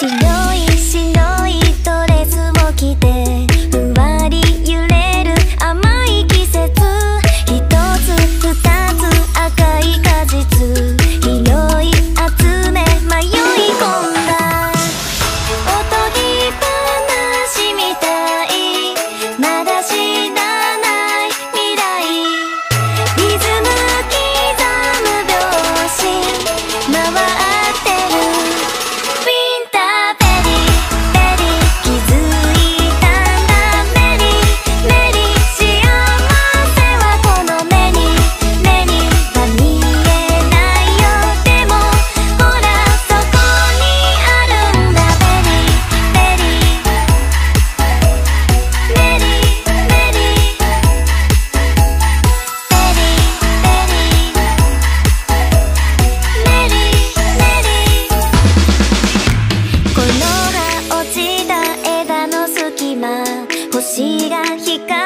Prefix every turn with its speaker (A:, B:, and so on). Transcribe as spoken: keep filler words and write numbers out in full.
A: 白い白いドレスを着てふわり揺れる甘い季節、一つ二つ赤い果実、拾い集め迷い込んだおとぎ話みたい、まだ知らない未来、リズム刻む拍子回ってるウィンターベリーベリー、気づいたんだメリーメリー、幸せはこの目に目には見えないよ、でもほらそこにあるんだベリーベリーメリーメリーベリーベリーベリーメリー、この葉落ちた枝の隙間、星が光